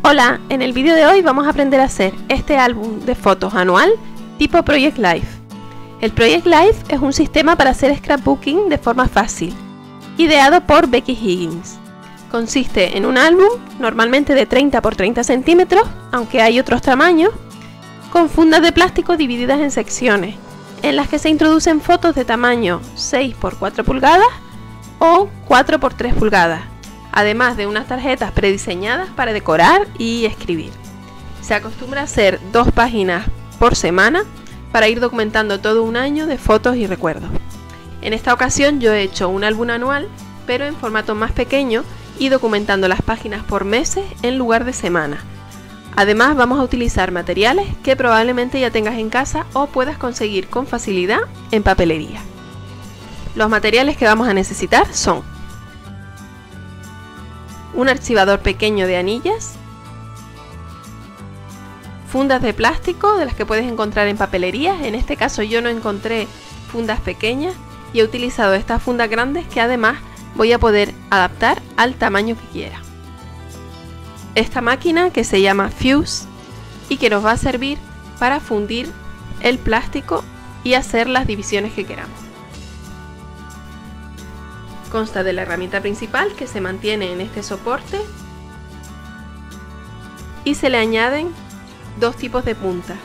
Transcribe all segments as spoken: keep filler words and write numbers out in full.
Hola, en el vídeo de hoy vamos a aprender a hacer este álbum de fotos anual tipo Project Life. El Project Life es un sistema para hacer scrapbooking de forma fácil, ideado por Becky Higgins. Consiste en un álbum, normalmente de treinta por treinta centímetros, aunque hay otros tamaños, con fundas de plástico divididas en secciones, en las que se introducen fotos de tamaño seis por cuatro pulgadas o cuatro por tres pulgadas, además de unas tarjetas prediseñadas para decorar y escribir. Se acostumbra a hacer dos páginas por semana para ir documentando todo un año de fotos y recuerdos. En esta ocasión yo he hecho un álbum anual, pero en formato más pequeño y documentando las páginas por meses en lugar de semanas. Además vamos a utilizar materiales que probablemente ya tengas en casa o puedas conseguir con facilidad en papelería. Los materiales que vamos a necesitar son un archivador pequeño de anillas, fundas de plástico de las que puedes encontrar en papelerías. En este caso yo no encontré fundas pequeñas y he utilizado estas fundas grandes que además voy a poder adaptar al tamaño que quiera. Esta máquina que se llama Fuse y que nos va a servir para fundir el plástico y hacer las divisiones que queramos. Consta de la herramienta principal que se mantiene en este soporte y se le añaden dos tipos de puntas.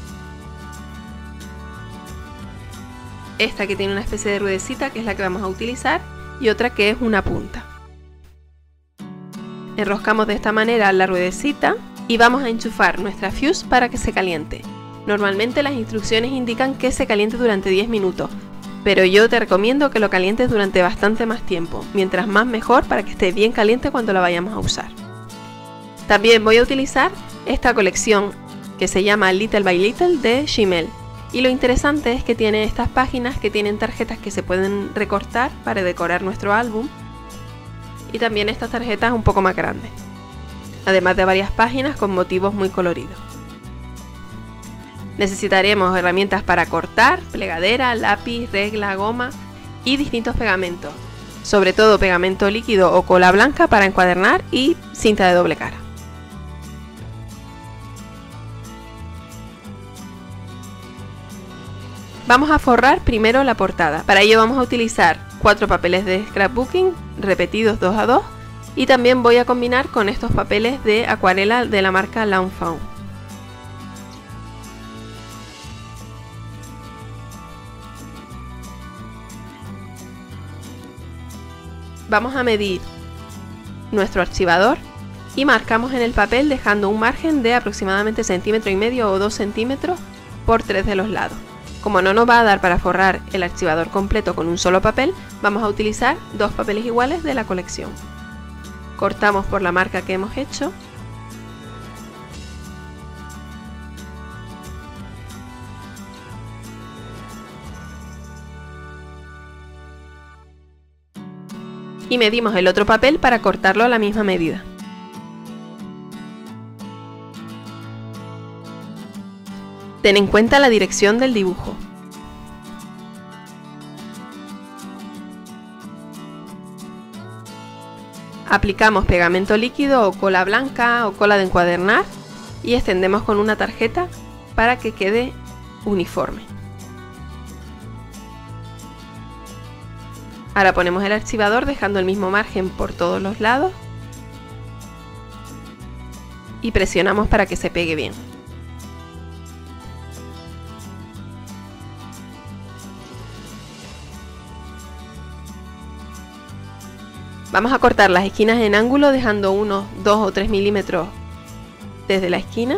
Esta que tiene una especie de ruedecita, que es la que vamos a utilizar, y otra que es una punta. Enroscamos de esta manera la ruedecita y vamos a enchufar nuestra fuse para que se caliente. Normalmente las instrucciones indican que se caliente durante diez minutos, pero yo te recomiendo que lo calientes durante bastante más tiempo, mientras más mejor, para que esté bien caliente cuando la vayamos a usar. También voy a utilizar esta colección que se llama Little by Little de Gmail, y lo interesante es que tiene estas páginas que tienen tarjetas que se pueden recortar para decorar nuestro álbum, y también estas tarjetas un poco más grandes, además de varias páginas con motivos muy coloridos. Necesitaremos herramientas para cortar, plegadera, lápiz, regla, goma y distintos pegamentos, sobre todo pegamento líquido o cola blanca para encuadernar y cinta de doble cara. Vamos a forrar primero la portada. Para ello vamos a utilizar cuatro papeles de scrapbooking repetidos dos a dos y también voy a combinar con estos papeles de acuarela de la marca Lawn Fawn. Vamos a medir nuestro archivador y marcamos en el papel dejando un margen de aproximadamente centímetro y medio o dos centímetros por tres de los lados. Como no nos va a dar para forrar el archivador completo con un solo papel, vamos a utilizar dos papeles iguales de la colección. Cortamos por la marca que hemos hecho. Y medimos el otro papel para cortarlo a la misma medida. Ten en cuenta la dirección del dibujo. Aplicamos pegamento líquido o cola blanca o cola de encuadernar y extendemos con una tarjeta para que quede uniforme. Ahora ponemos el archivador dejando el mismo margen por todos los lados y presionamos para que se pegue bien. Vamos a cortar las esquinas en ángulo dejando unos dos o tres milímetros desde la esquina.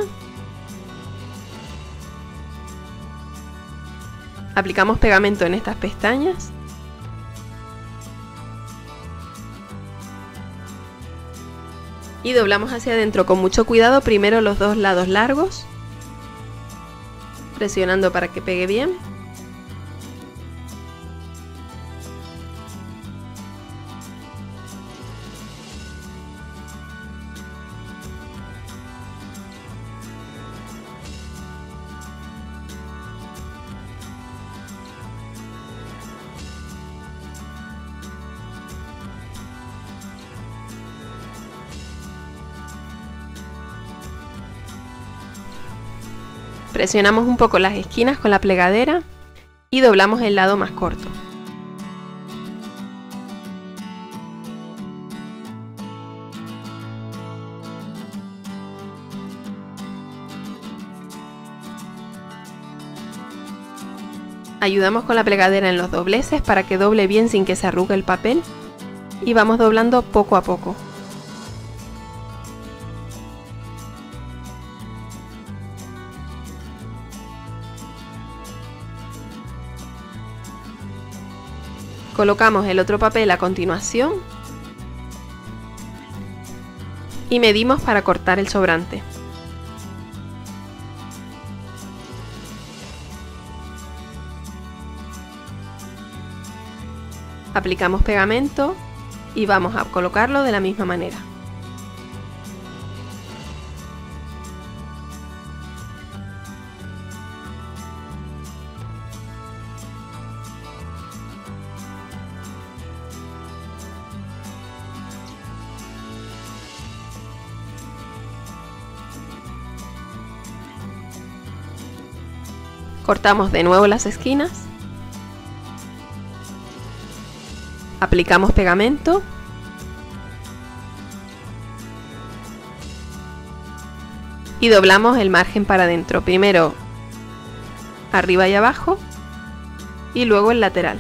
Aplicamos pegamento en estas pestañas. Y doblamos hacia adentro con mucho cuidado primero los dos lados largos, presionando para que pegue bien. Presionamos un poco las esquinas con la plegadera y doblamos el lado más corto. Ayudamos con la plegadera en los dobleces para que doble bien sin que se arrugue el papel y vamos doblando poco a poco. Colocamos el otro papel a continuación y medimos para cortar el sobrante. Aplicamos pegamento y vamos a colocarlo de la misma manera. Cortamos de nuevo las esquinas. Aplicamos pegamento y doblamos el margen para adentro, primero arriba y abajo y luego el lateral.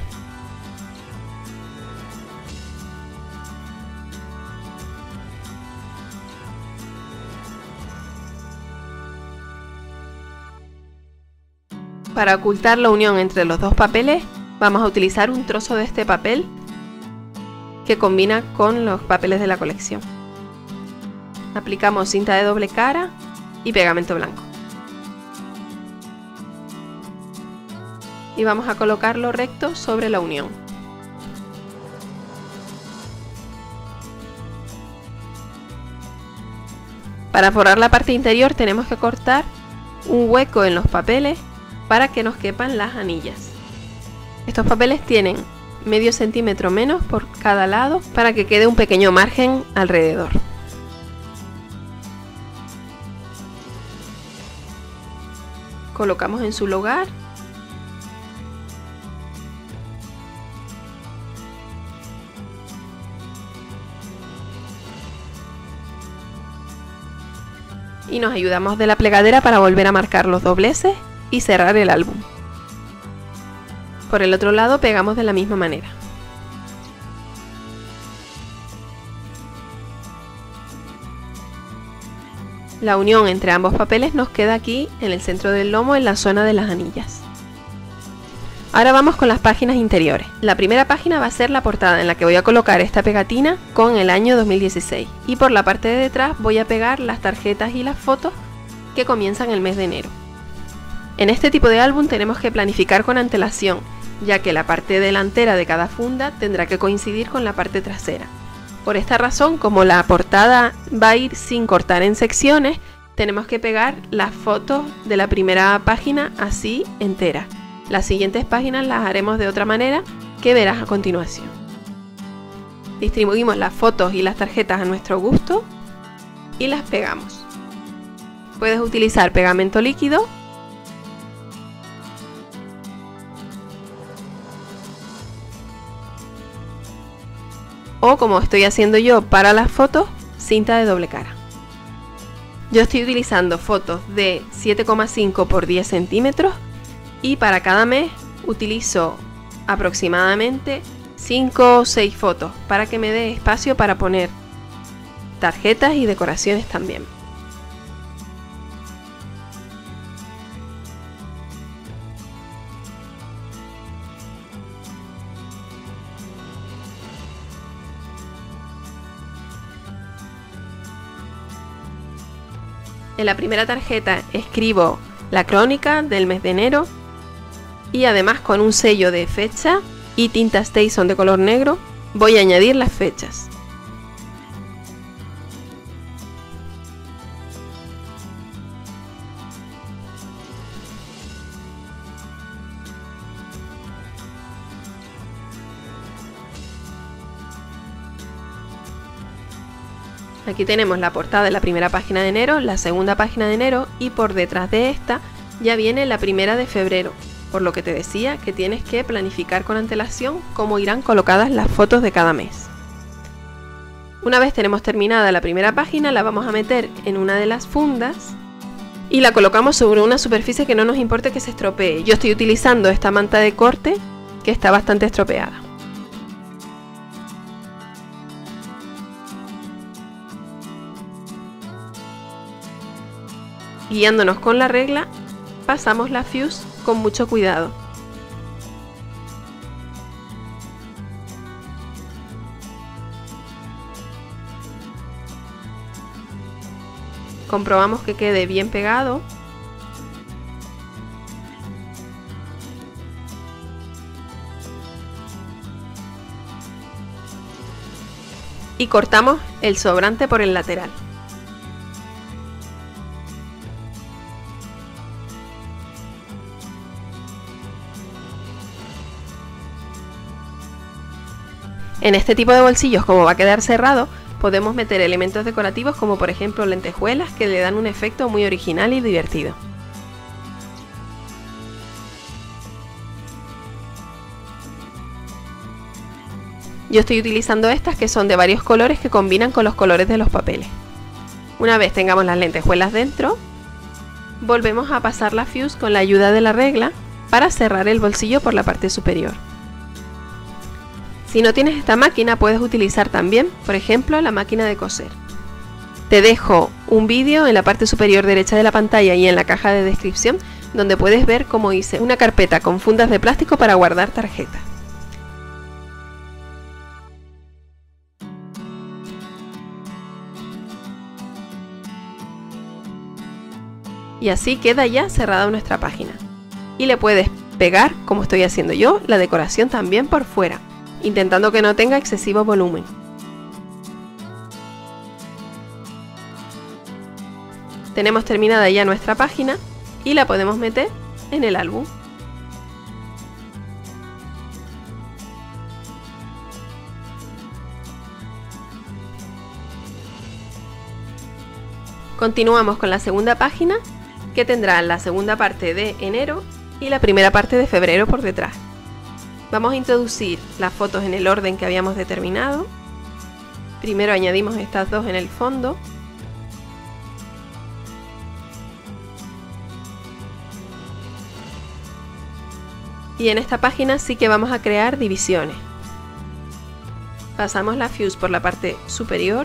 Para ocultar la unión entre los dos papeles vamos a utilizar un trozo de este papel que combina con los papeles de la colección. Aplicamos cinta de doble cara y pegamento blanco. Y vamos a colocarlo recto sobre la unión. Para forrar la parte interior tenemos que cortar un hueco en los papeles para que nos quepan las anillas. Estos papeles tienen medio centímetro menos por cada lado para que quede un pequeño margen alrededor. Colocamos en su lugar y nos ayudamos de la plegadera para volver a marcar los dobleces y cerrar el álbum. Por el otro lado pegamos de la misma manera. La unión entre ambos papeles nos queda aquí en el centro del lomo, en la zona de las anillas. Ahora vamos con las páginas interiores. La primera página va a ser la portada, en la que voy a colocar esta pegatina con el año dos mil dieciséis. Y por la parte de detrás voy a pegar las tarjetas y las fotos que comienzan el mes de enero. En este tipo de álbum tenemos que planificar con antelación, ya que la parte delantera de cada funda tendrá que coincidir con la parte trasera. Por esta razón, como la portada va a ir sin cortar en secciones, tenemos que pegar las fotos de la primera página así entera. Las siguientes páginas las haremos de otra manera, que verás a continuación. Distribuimos las fotos y las tarjetas a nuestro gusto y las pegamos. Puedes utilizar pegamento líquido o, como estoy haciendo yo para las fotos, cinta de doble cara. Yo estoy utilizando fotos de siete coma cinco por diez centímetros y para cada mes utilizo aproximadamente cinco o seis fotos para que me dé espacio para poner tarjetas y decoraciones también. En la primera tarjeta escribo la crónica del mes de enero y además con un sello de fecha y tinta Stason de color negro voy a añadir las fechas. Aquí tenemos la portada de la primera página de enero, la segunda página de enero y por detrás de esta ya viene la primera de febrero, por lo que te decía que tienes que planificar con antelación cómo irán colocadas las fotos de cada mes. Una vez tenemos terminada la primera página, la vamos a meter en una de las fundas y la colocamos sobre una superficie que no nos importe que se estropee. Yo estoy utilizando esta manta de corte que está bastante estropeada. Guiándonos con la regla, pasamos la fuse con mucho cuidado. Comprobamos que quede bien pegado. Y cortamos el sobrante por el lateral. En este tipo de bolsillos, como va a quedar cerrado, podemos meter elementos decorativos como por ejemplo lentejuelas que le dan un efecto muy original y divertido. Yo estoy utilizando estas que son de varios colores que combinan con los colores de los papeles. Una vez tengamos las lentejuelas dentro, volvemos a pasar la fuse con la ayuda de la regla para cerrar el bolsillo por la parte superior. Si no tienes esta máquina, puedes utilizar también, por ejemplo, la máquina de coser. Te dejo un vídeo en la parte superior derecha de la pantalla y en la caja de descripción donde puedes ver cómo hice una carpeta con fundas de plástico para guardar tarjetas. Y así queda ya cerrada nuestra página. Y le puedes pegar, como estoy haciendo yo, la decoración también por fuera, intentando que no tenga excesivo volumen. Tenemos terminada ya nuestra página y la podemos meter en el álbum. Continuamos con la segunda página, que tendrá la segunda parte de enero y la primera parte de febrero por detrás. Vamos a introducir las fotos en el orden que habíamos determinado. Primero añadimos estas dos en el fondo. Y en esta página sí que vamos a crear divisiones. Pasamos la fuse por la parte superior.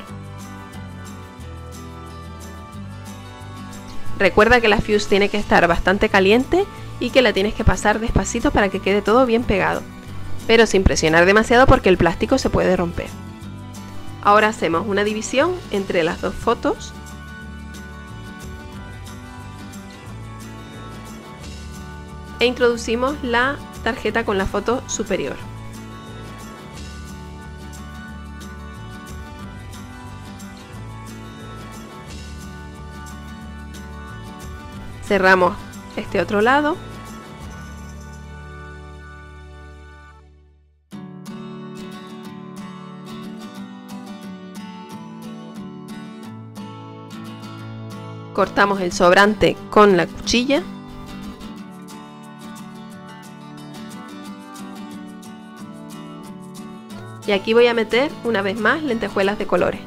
Recuerda que la fuse tiene que estar bastante caliente y que la tienes que pasar despacito para que quede todo bien pegado, pero sin presionar demasiado porque el plástico se puede romper. Ahora hacemos una división entre las dos fotos. E introducimos la tarjeta con la foto superior. Cerramos este otro lado. Cortamos el sobrante con la cuchilla. Y aquí voy a meter una vez más lentejuelas de colores.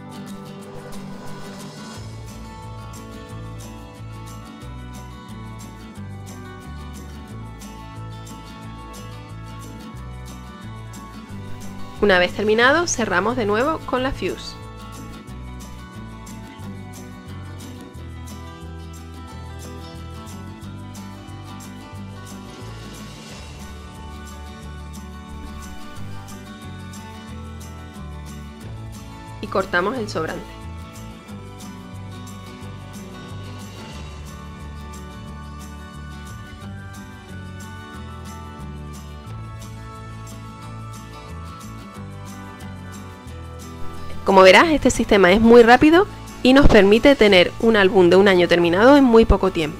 Una vez terminado, cerramos de nuevo con la fuse. Y cortamos el sobrante. Como verás, este sistema es muy rápido y nos permite tener un álbum de un año terminado en muy poco tiempo.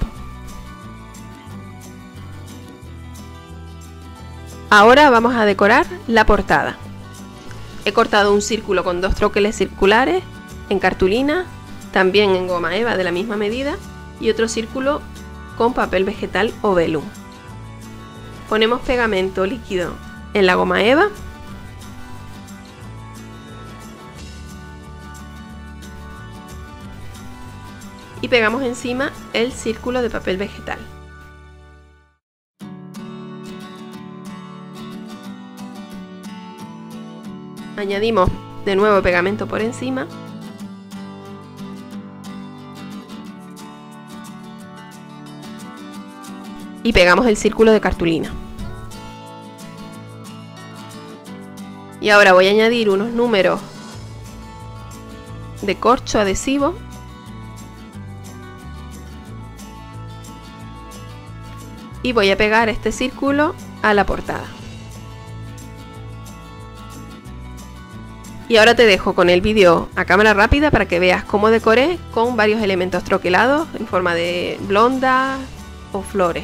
Ahora vamos a decorar la portada. He cortado un círculo con dos troqueles circulares en cartulina, también en goma eva de la misma medida, y otro círculo con papel vegetal o velum. Ponemos pegamento líquido en la goma eva y pegamos encima el círculo de papel vegetal. Añadimos de nuevo pegamento por encima y pegamos el círculo de cartulina. Y ahora voy a añadir unos números de corcho adhesivo y voy a pegar este círculo a la portada. Y ahora te dejo con el vídeo a cámara rápida para que veas cómo decoré con varios elementos troquelados en forma de blondas o flores.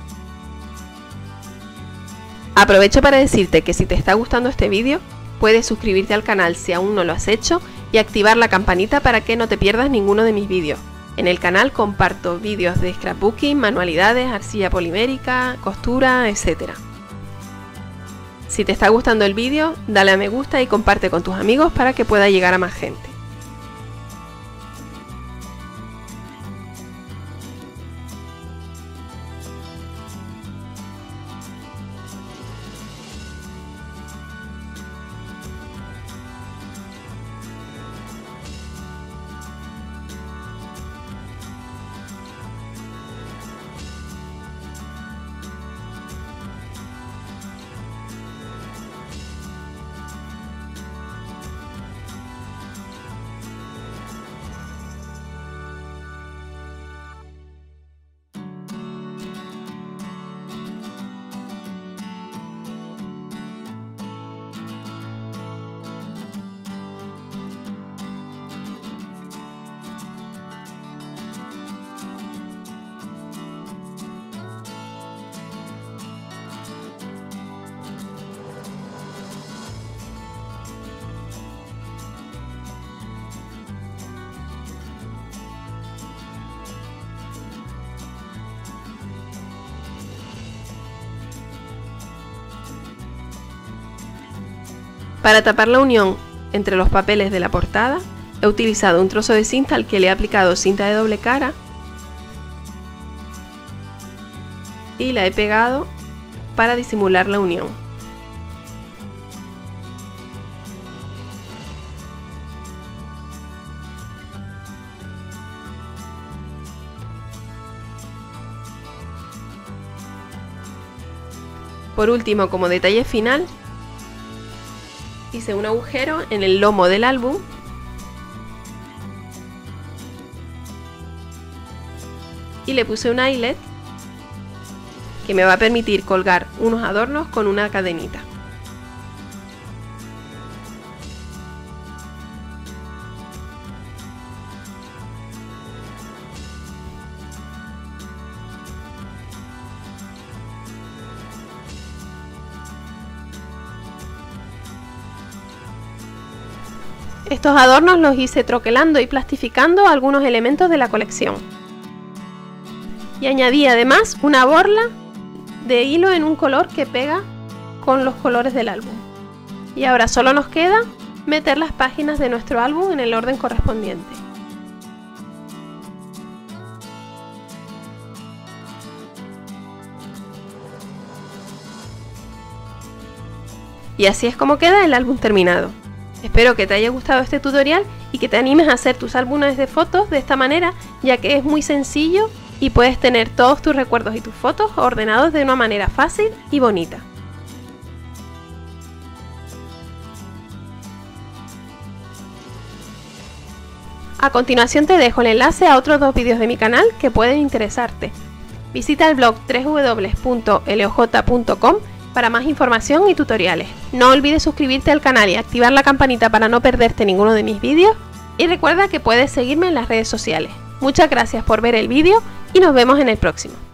Aprovecho para decirte que si te está gustando este vídeo, puedes suscribirte al canal si aún no lo has hecho y activar la campanita para que no te pierdas ninguno de mis vídeos. En el canal comparto vídeos de scrapbooking, manualidades, arcilla polimérica, costura, etcétera. Si te está gustando el vídeo, dale a me gusta y comparte con tus amigos para que pueda llegar a más gente. Para tapar la unión entre los papeles de la portada, he utilizado un trozo de cinta al que le he aplicado cinta de doble cara y la he pegado para disimular la unión. Por último, como detalle final, hice un agujero en el lomo del álbum y le puse un eyelet que me va a permitir colgar unos adornos con una cadenita. Estos adornos los hice troquelando y plastificando algunos elementos de la colección. Y añadí además una borla de hilo en un color que pega con los colores del álbum. Y ahora solo nos queda meter las páginas de nuestro álbum en el orden correspondiente. Y así es como queda el álbum terminado. Espero que te haya gustado este tutorial y que te animes a hacer tus álbumes de fotos de esta manera, ya que es muy sencillo y puedes tener todos tus recuerdos y tus fotos ordenados de una manera fácil y bonita. A continuación te dejo el enlace a otros dos vídeos de mi canal que pueden interesarte. Visita el blog doble u doble u doble u punto l o j punto com para más información y tutoriales. No olvides suscribirte al canal y activar la campanita para no perderte ninguno de mis vídeos. Y recuerda que puedes seguirme en las redes sociales. Muchas gracias por ver el vídeo y nos vemos en el próximo.